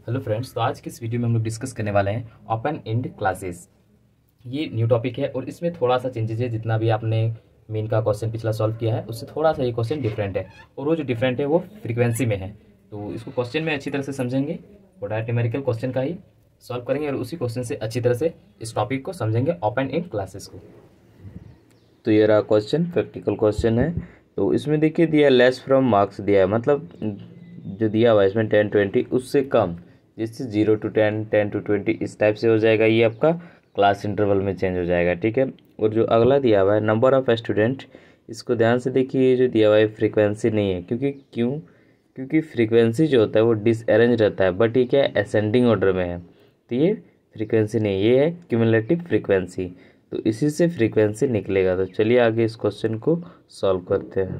Hello friends, तो आज की इस वीडियो में हम लोग डिस्कस करने वाले हैं ओपन एंड क्लासेस। ये न्यू टॉपिक है और इसमें थोड़ा सा चेंजेस है। जितना भी आपने मेन का क्वेश्चन पिछला सॉल्व किया है उससे थोड़ा सा ये क्वेश्चन डिफरेंट है, और वो जो डिफरेंट है वो फ्रीक्वेंसी में है। तो इसको क्वेश्चन में अच्छी तरह से समझेंगे और डायरेक्ट न्यूमेरिकल क्वेश्चन का ही सॉल्व करेंगे और उसी क्वेश्चन से अच्छी तरह से इस टॉपिक को समझेंगे, ओपन एंड क्लासेस को। तो ये रहा क्वेश्चन, प्रैक्टिकल क्वेश्चन है। तो इसमें देखिए दिया लेस फ्रॉम मार्क्स दिया है, मतलब जो दिया हुआ है इसमें 10-20 उससे कम, जिससे 0 to 10, 10 to 20 इस टाइप से हो जाएगा। ये आपका क्लास इंटरवल में चेंज हो जाएगा, ठीक है। और जो अगला दिया हुआ है नंबर ऑफ स्टूडेंट, इसको ध्यान से देखिए। ये जो दिया हुआ है फ्रीक्वेंसी नहीं है, क्योंकि फ्रीक्वेंसी जो होता है वो डिसअरेंज रहता है, बट ये क्या है, असेंडिंग ऑर्डर में है। तो ये फ्रीक्वेंसी नहीं, ये है क्यूमुलेटिव फ्रीक्वेंसी। तो इसी से फ्रीक्वेंसी निकलेगा। तो चलिए आगे इस क्वेश्चन को सॉल्व करते हैं।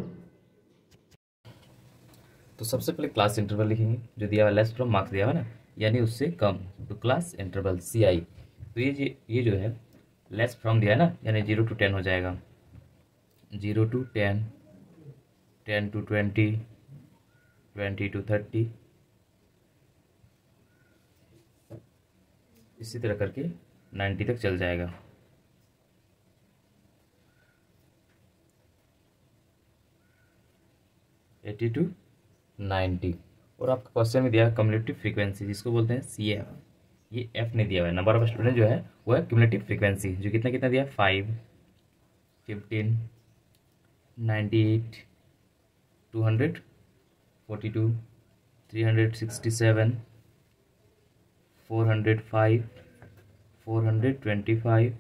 तो सबसे पहले क्लास इंटरवल लिखेंगे, जो दिया हुआ लेस फ्रॉम मार्क्स दिया हुआ ना, यानी उससे कम। तो क्लास इंटरवल CI, तो ये जो है लेस फ्रॉम दिया है ना, यानी 0 to 10 हो जाएगा। 0 to 10, 10 to 20, 20 to 30, इसी तरह करके 90 तक चल जाएगा। Eighty to 90। और आपका क्वेश्चन में दिया है क्यूमुलेटिव फ्रीक्वेंसी, जिसको बोलते हैं CF। ये F नहीं दिया हुआ है। नंबर ऑफ स्टूडेंट जो है वो है क्यूमुलेटिव फ्रीक्वेंसी, जो कितना कितना दिया है, 5, 15, 98, 242, 367, 405, 425,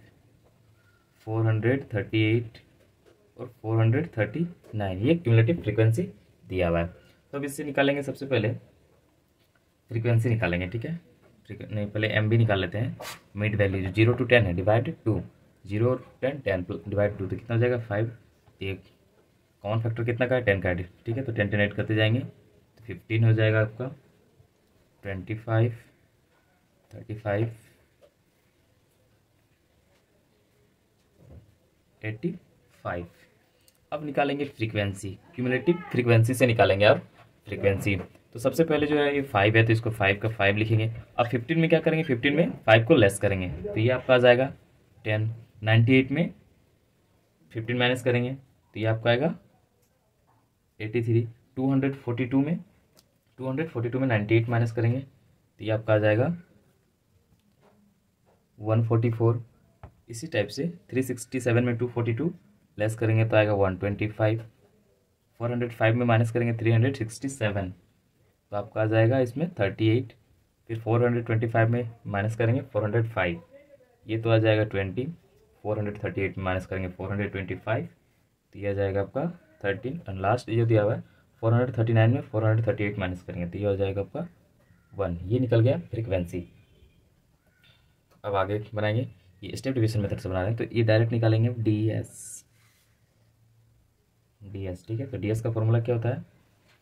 438 और 439, ये क्यूमुलेटिव फ्रीक्वेंसी दिया हुआ है। तो अब इससे निकालेंगे, सबसे पहले फ्रीक्वेंसी निकालेंगे, ठीक है। नहीं, पहले एम भी निकाल लेते हैं। मिड वैल्यू जो 0 to 10 है, डिवाइड 2, 0 10 10 डिवाइड 2, तो कितना हो जाएगा 5। एक कॉमन फैक्टर कितना का है, 10 का है, ठीक है। तो 10 10 ऐड करते जाएंगे तो 15 हो जाएगा आपका, 25, 35, 85। अब निकालेंगे फ्रीक्वेंसी, क्यूमुलेटिव फ्रीक्वेंसी से निकालेंगे अब फ्रीक्वेंसी। तो सबसे पहले जो है ये 5 है, तो इसको 5 का 5 लिखेंगे। अब 15 में क्या करेंगे, 15 में 5 को लेस करेंगे, तो ये आपका आ जाएगा 10। 98 में 15 माइनस करेंगे तो ये आपका आएगा 83। 242 में 98 माइनस करेंगे तो ये आपका आ जाएगा 144। इसी टाइप से 367 में 242 लेस करेंगे तो आएगा 125। 405 में माइनस करेंगे 367, तो आपका आ जाएगा इसमें 38। फिर 425 में माइनस करेंगे 405, ये तो आ जाएगा 20। 438 में माइनस करेंगे 425, तो ये आ जाएगा आपका 13। और लास्ट ये दिया हुआ है 439 में 438 माइनस करेंगे तो ये हो जाएगा आपका 1। ये निकल गया फ्रीक्वेंसी। अब आगे बनाएंगे, ये स्टेप डिवीजन मेथड से बना रहे हैं, तो ये डायरेक्ट निकालेंगे ds, ठीक है। तो ds का फॉर्मूला क्या होता है,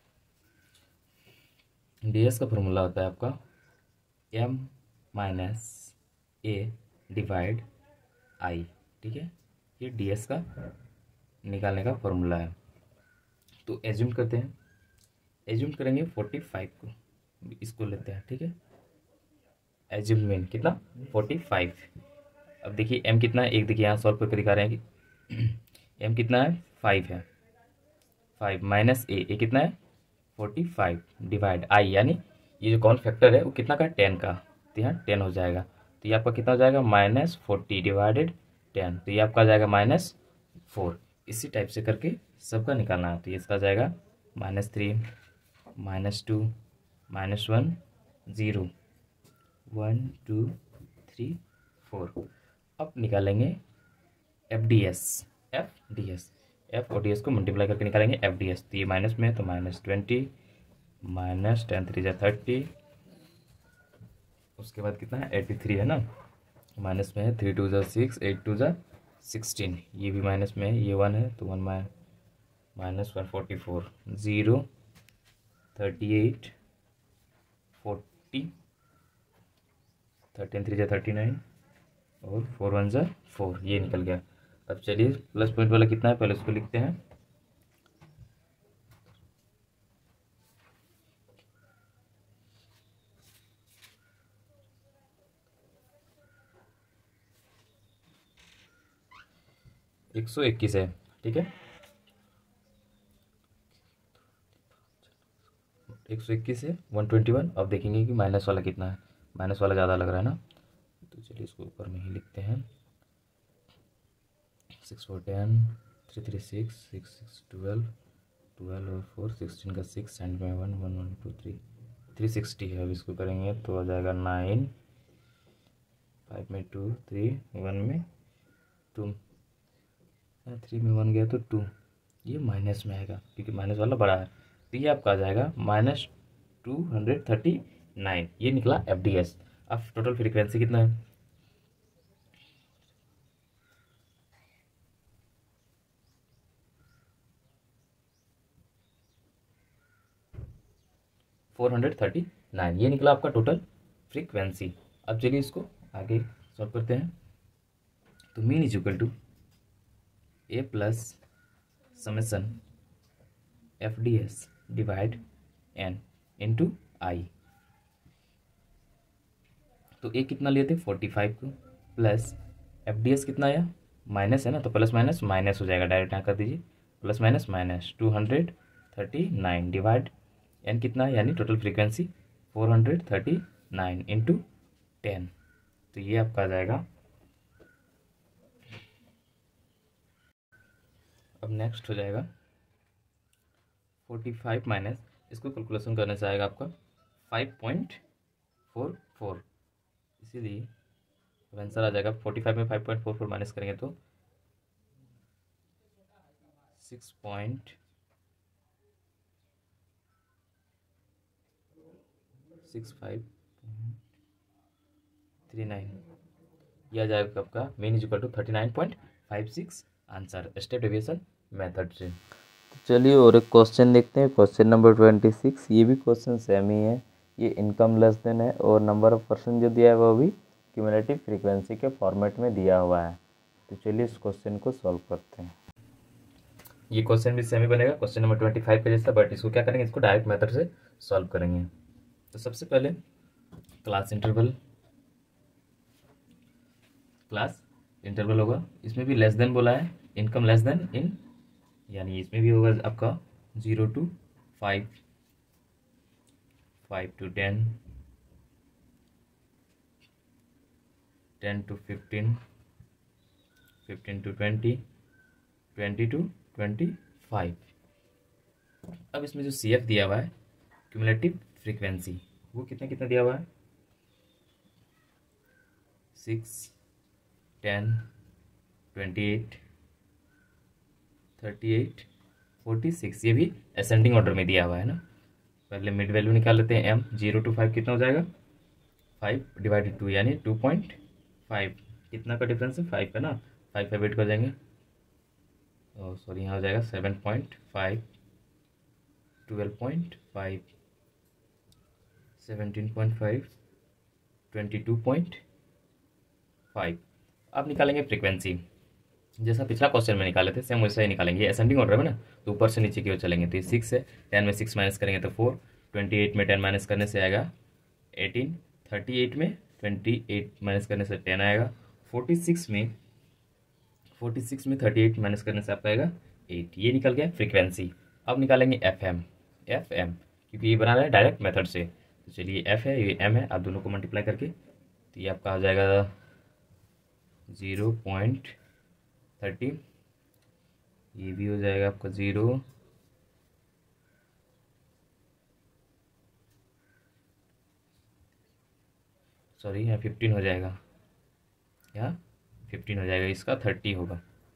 ds का फॉर्मूला होता है आपका m minus a divide i, ठीक है। ये ds का निकालने का फॉर्मूला है। तो एज्यूम करते हैं, एज्यूम करेंगे 45 को, इसको लेते हैं, ठीक है। एज्यूम मीन कितना, 45। अब देखिए m कितना है, एक देखिए यहाँ सॉल्व करके दिखा रहे हैं कि m कितना है, 5 है। 5 माइनस ए कितना है, 45 डिवाइड आई, यानी ये जो कौन फैक्टर है वो कितना का, 10 का, तो यहाँ 10 हो जाएगा। तो ये आपका कितना हो जाएगा, -40 डिवाइडेड 10, तो ये आपका आ जाएगा -4। इसी टाइप से करके सबका निकालना है। तो ये इसका जाएगा -3, -2, -1, 0, 1 2 3 4। अब निकालेंगे FDS, एफ और डी एस को मल्टीप्लाई करके निकालेंगे FDS। तो ये माइनस में है तो -20, -10 3 जा 30, उसके बाद कितना है 83 है ना, माइनस में है 3 2 जा 6, 8 2 जा 16, ये भी माइनस में है, ये 1 है तो 1 -144, 0 38 40, 13 3 जा 39 और 4 1 जा 4, ये निकल गया। अब चलिए प्लस पॉइंट वाला कितना है पहले उसको लिखते हैं। 121 है, ठीक है। 121 है 121। अब देखेंगे कि माइनस वाला कितना है, माइनस वाला ज़्यादा लग रहा है ना, तो चलिए इसको ऊपर में ही लिखते हैं। 6 4 10 3 3 6 6 6 12 12 और 4 16 का 6 एंड में 1 1 1 2 3 360 है। अब इसको करेंगे तो आ जाएगा 9, 5 में 2 3 1 में 2, 3 में 1 गया तो 2, ये माइनस में आएगा क्योंकि माइनस वाला बड़ा है। तो ये आपका आ जाएगा -239, ये निकला FDS। अब टोटल फ्रीक्वेंसी कितना है, 439, ये निकला आपका टोटल फ्रीक्वेंसी। अब चलिए इसको आगे सॉल्व करते हैं। तो mean is equal to A plus summation FDS divide N into आई। तो A कितना लिए थे 45 को, प्लस FDS कितना आया, माइनस है ना, तो प्लस माइनस माइनस हो जाएगा, डायरेक्ट यहाँ कर दीजिए, plus minus minus 239 divide N कितना है, यानी टोटल फ्रीक्वेंसी 439 इंटू 10। तो ये आपका आ जाएगा। अब नेक्स्ट हो जाएगा 45 माइनस, इसको कैलकुलेशन करने से आएगा आपका 5.44, इसीलिए आंसर आ जाएगा 45 में 5.44 माइनस करेंगे तो 6.6539, यह आ जाएगा आपका mean is equal to 39.56 answer step deviation method से। चलिए और एक क्वेश्चन देखते हैं, क्वेश्चन नंबर 26। ये भी क्वेश्चन सेम ही है, ये इनकम लेस देन है और नंबर ऑफ पर्सन जो दिया है वो भी क्यूमुलेटिव फ्रीक्वेंसी के फॉर्मेट में दिया हुआ है। तो चलिए इस क्वेश्चन को सॉल्व करते हैं। ये क्वेश्चन भी सेम ही बनेगा क्वेश्चन नंबर 25 के जैसा, बट इसको क्या करेंगे, इसको डायरेक्ट मेथड से सॉल्व करेंगे। तो सबसे पहले क्लास इंटरवल होगा, इसमें भी लेस देन बोला है, इनकम लेस देन इन, यानी इसमें भी होगा आपका 0 to 5, 5 to 10, 10 to 15, 15 to 20, 20 to 25। अब इसमें जो CF दिया हुआ है क्यूमुलेटिव फ्रीक्वेंसी, वो कितना कितना दिया हुआ है, 6, 10, 28, 38, 46, ये भी असेंडिंग ऑर्डर में दिया हुआ है ना। पहले मिड वैल्यू निकाल लेते हैं M, 0 to 5 कितना हो जाएगा, 5 डिवाइडेड 2 यानी 2.5, कितना का डिफरेंस है 5 का ना, 5 5 8 कर जाएंगे, सॉरी यहाँ हो जाएगा 7.5, 12.5, 17.5, 22.5। अब निकालेंगे फ्रीक्वेंसी, जैसा पिछला क्वेश्चन में निकाले थे सेम वैसा ही निकालेंगे, असेंडिंग ऑर्डर में ना, तो ऊपर से नीचे की ओर चलेंगे। तो ये 6 है, 10 में 6 माइनस करेंगे तो 4, 28 में 10 माइनस करने से आएगा 18, 38 में 28 माइनस करने से 10 आएगा, 46 में 38 माइनस करने से आपका आएगा 8, ये निकल गया फ्रीक्वेंसी। अब निकालेंगे FM क्योंकि ये बना रहा है डायरेक्ट मेथड से। तो चलिए F है, ये M है, आप दोनों को मल्टीप्लाई करके तो ये आपका आ जाएगा 0.30, ये भी हो जाएगा आपका 0, सॉरी यहाँ 15 हो जाएगा, यहाँ 15 हो जाएगा, इसका 30 होगा।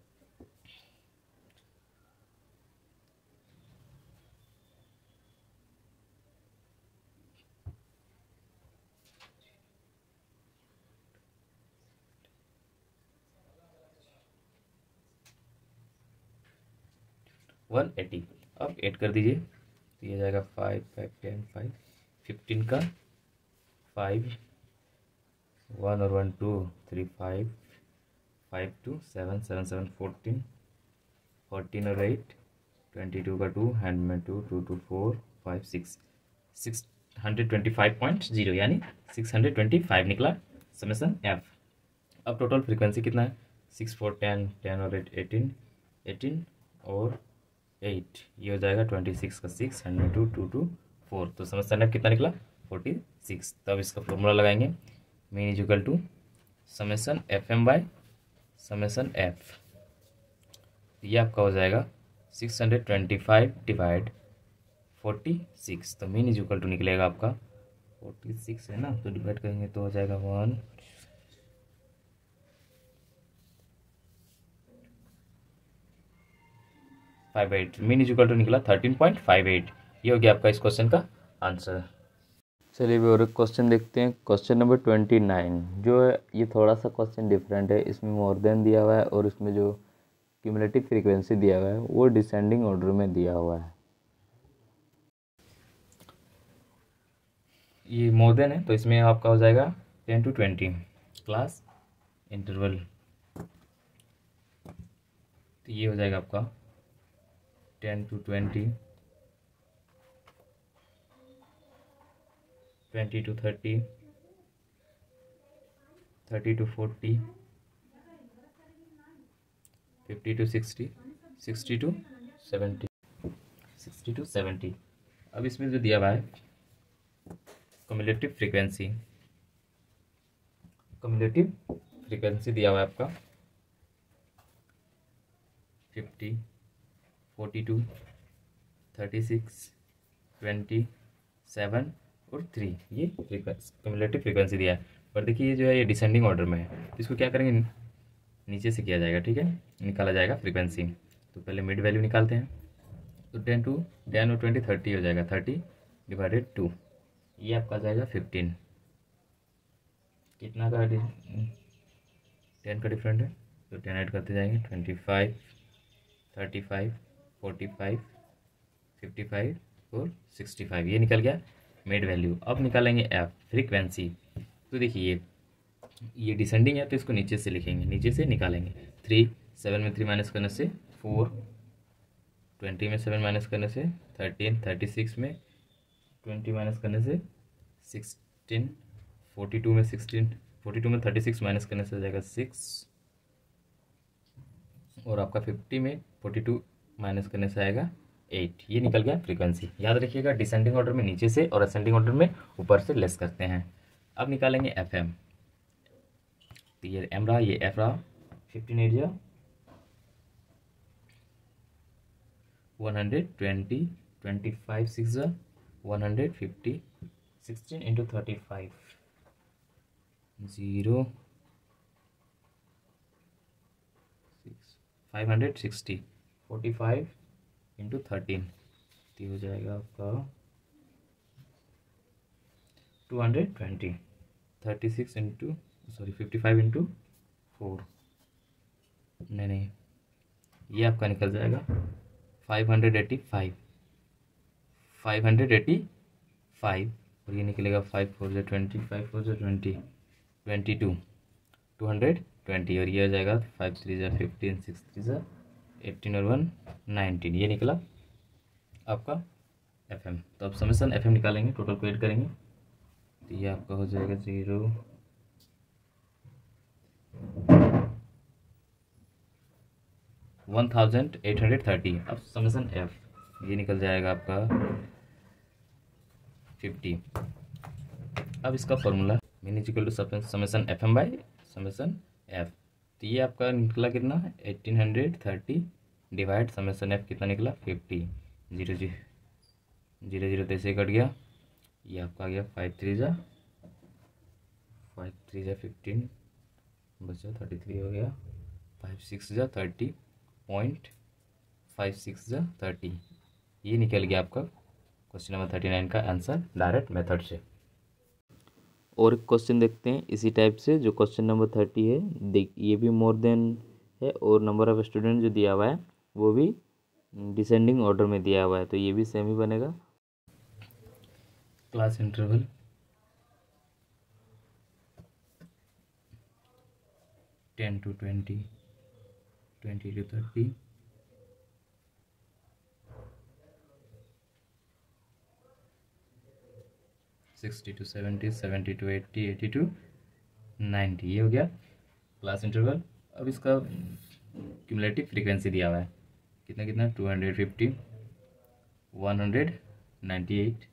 वन 80, अब 8 कर दीजिए तो ये जाएगा 5 5 10 5, 15 का 5, 1 और 1 2 3 5, 5 2 7 7 7 14, 14 और 8 22 का 2 हैंड में 2 2 2 4 5 6, 625.0 यानी 625 निकला समेसन F। अब टोटल फ्रीक्वेंसी कितना है 6 4 10, 10 और 8 18, 18 और 8, ये हो जाएगा 26 का 6, 102 2 2 4। तो समेसन एफ कितना निकला 46। तब इसका फॉर्मूला लगाएंगे, mean is equal to summation F M by summation F. ये आपका हो जाएगा 625 डिवाइड 46। तो मीन इज इक्वल टू निकलेगा आपका 46 है ना, तो डिवाइड करेंगे तो हो जाएगा 158। मीन इज इक्वल टू निकला 13.58। ये हो गया आपका इस क्वेश्चन का आंसर। चलिए भी और एक क्वेश्चन देखते हैं। क्वेश्चन नंबर 29 जो है ये थोड़ा सा क्वेश्चन डिफरेंट है। इसमें मोर देन दिया हुआ है और इसमें जो क्यूमुलेटिव फ्रीक्वेंसी दिया हुआ है वो डिसेंडिंग ऑर्डर में दिया हुआ है। ये मोर देन है तो इसमें आपका हो जाएगा 10 to 20 क्लास इंटरवल। तो ये हो जाएगा आपका 10 to 20, 20 to 30, 30 to 40, 50 to 60, 60 to 70, 60 to 70। अब इसमें जो दिया हुआ है क्युमुलेटिव फ्रीक्वेंसी दिया हुआ है आपका 50, 42, 36, 20, 7 और 3। ये क्युमुलेटिव फ्रीक्वेंसी दिया है। पर देखिए ये जो है ये डिसेंडिंग ऑर्डर में है, तो इसको क्या करेंगे नीचे से किया जाएगा, ठीक है, निकाला जाएगा फ्रीक्वेंसी। तो पहले मिड वैल्यू निकालते हैं। तो 10 और 20 30 हो जाएगा, 30 डिवाइडेड 2, ये आपका आ जाएगा 15। कितना का 10 का डिफरेंट है तो 10 ऐड करते जाएंगे, 25, 35, 45, 55 और 65। ये निकल गया मिड वैल्यू। अब निकालेंगे एफ फ्रीक्वेंसी। तो देखिए ये डिसेंडिंग है तो इसको नीचे से लिखेंगे, नीचे से निकालेंगे। 3 7 में 3 माइनस करने से 4, 20 में 7 माइनस करने से 13, 36 में 20 माइनस करने से 16, 42 में 16, 42 में 36 माइनस करने से हो जाएगा 6, और आपका 50 में 42 माइनस करने से आएगा 8। ये निकल गया फ्रीक्वेंसी। याद रखिएगा डिसेंडिंग ऑर्डर में नीचे से और असेंडिंग ऑर्डर में ऊपर से लेस करते हैं। अब निकालेंगे एफ एम। तो ये एम रहा, ये एफ रहा। 15 एरिया 120, 25 6 150, 16 इंटू 35 0 560, 45 इंटू 13, तो हो जाएगा आपका 220, 36 इंटू 55 इंटू 4, नहीं ये आपका निकल जाएगा 585, 585 और ये निकलेगा 5 4 जो 20, 5 4 जो 20, 22, 220 और ये हो जाएगा 5 3 जा 15, 6 3 जा 18 और 1 19। ये निकला आपका एफ एम। तो अब समेसन एफ एम निकालेंगे, टोटल को ऐड करेंगे तो ये आपका हो जाएगा 0 1830। अब समेसन एफ ये निकल जाएगा आपका 50। अब इसका formula mean is equal to summation F M by summation F. तो ये आपका निकला कितना 1830 डिवाइड समेसन एफ कितना निकला 50। 0 0 0 तो से कट गया, ये आपका आ गया 5 3 जा 15 बचा 33 हो गया, 5 6 जा 30.56 जा 30। ये निकल गया आपका क्वेश्चन नंबर 39 का आंसर डायरेक्ट मेथड से। और एक क्वेश्चन देखते हैं इसी टाइप से जो क्वेश्चन नंबर 30 है। देख ये भी मोर देन है और नंबर ऑफ स्टूडेंट जो दिया हुआ है वो भी डिसेंडिंग ऑर्डर में दिया हुआ है, तो ये भी सेम ही बनेगा। Class interval 10 to 20, 20 to 30, 60 to 70, 70 to 80, 80 to 90। ये हो गया क्लास इंटरवल। अब इसका क्यूमुलेटिव फ्रीक्वेंसी दिया हुआ है कितना कितना 250, 198,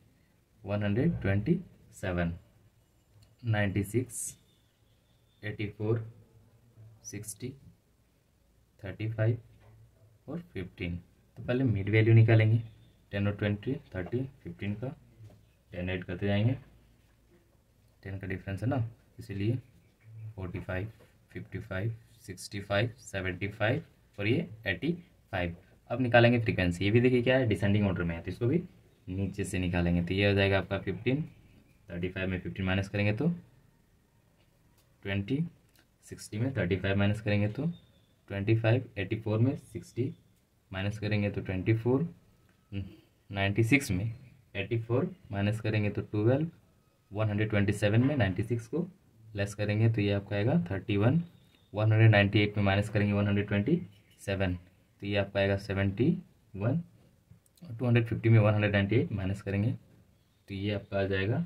127, 96, 84, 60, 35 और 15। तो पहले मिड वैल्यू निकालेंगे 10 और 20, 30, 15 का 10 ऐड करते जाएंगे, 10 का डिफरेंस है ना, इसीलिए 45, 55, 65, 75 और ये 85। अब निकालेंगे फ्रीक्वेंसी, ये भी देखिए क्या है डिसेंडिंग ऑर्डर में है, तो इसको भी नीचे से निकालेंगे। तो ये हो जाएगा आपका 15, 35 में 15 माइनस करेंगे तो 20, 60 में 35 माइनस करेंगे तो 25, 84 में 60 माइनस करेंगे तो 24, 96 में 84 माइनस करेंगे तो 12, 127 में 96 को लेस करेंगे तो ये आपका आएगा 31, 198 में माइनस करेंगे 127 तो ये आपका आएगा 71, और 250 में 198 माइनस करेंगे तो ये आपका आ जाएगा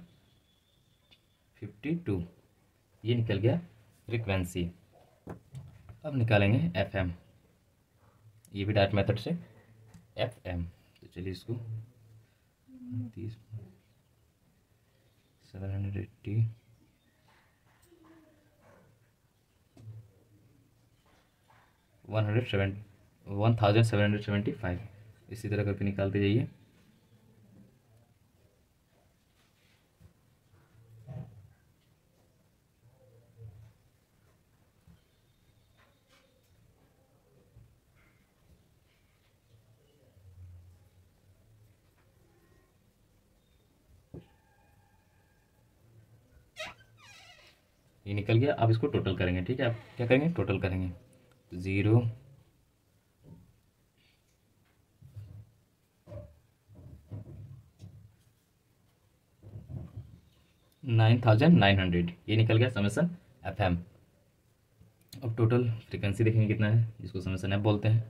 52। ये निकल गया फ्रीक्वेंसी। अब निकालेंगे FM, ये भी डायरेक्ट मेथड से FM। तो चलिए इसको 780, 1775 इसी तरह करके निकालते जाइए। ये निकल गया। अब इसको टोटल करेंगे, ठीक है। अब क्या करेंगे, टोटल करेंगे। 0 9,900 ये निकल गया समेसन FM। अब टोटल फ्रीक्वेंसी देखेंगे कितना है, जिसको समेसन F बोलते हैं।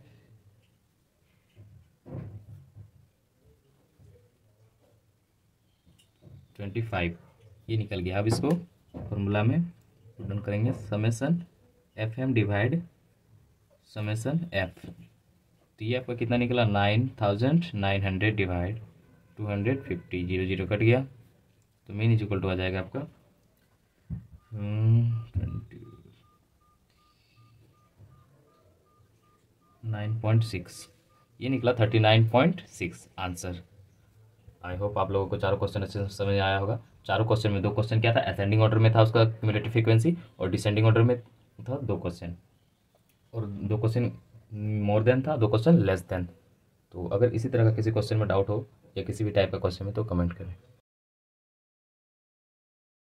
$25 ये निकल गया। अब इसको फॉर्मूला में पुट करेंगे, summation FM divide summation F। तो ये आपका कितना निकला, 9,900 डिवाइड 250, 0 0 कट गया तो मीन इज इक्वल टू आ जाएगा आपका 9.6। ये निकला 39.6 आंसर। आई होप आप लोगों को चारों क्वेश्चन अच्छे से समझ आया होगा। चारों क्वेश्चन में 2 क्वेश्चन क्या था, असेंडिंग ऑर्डर में था उसका क्यूमुलेटिव फ्रीक्वेंसी, और डिसेंडिंग ऑर्डर में था 2 क्वेश्चन, और 2 क्वेश्चन मोर देन था, 2 क्वेश्चन लेस देन। तो अगर इसी तरह का किसी क्वेश्चन में डाउट हो या किसी भी टाइप का क्वेश्चन में तो कमेंट करें।